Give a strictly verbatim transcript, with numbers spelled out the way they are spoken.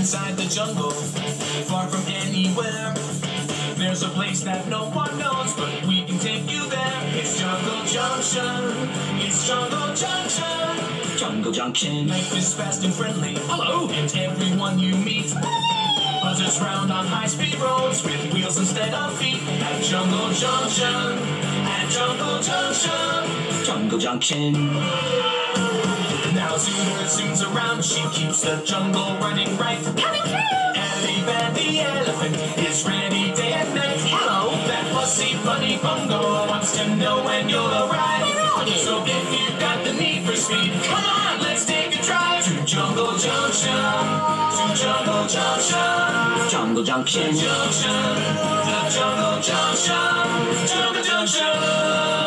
inside the jungle, far from anywhere. There's a place that no one knows, but we can take you there. It's Jungle Junction. It's Jungle Junction. Jungle Junction. Life is fast and friendly. Hello. And everyone you meet buzzes round on high-speed roads with wheels instead of feet. At Jungle Junction. At Jungle Junction. Jungle Junction. Now Zoomer zooms around. She keeps the jungle running right. Coming through. Ellie Van the elephant is ready day and night. Hello. That fussy bunny bungo wants to know when you'll arrive. So if you've got the need for speed, come on, let's take a drive to Jungle Junction. To Jungle Junction. Jungle Junction. Junction. The Jungle Junction. Jungle Junction.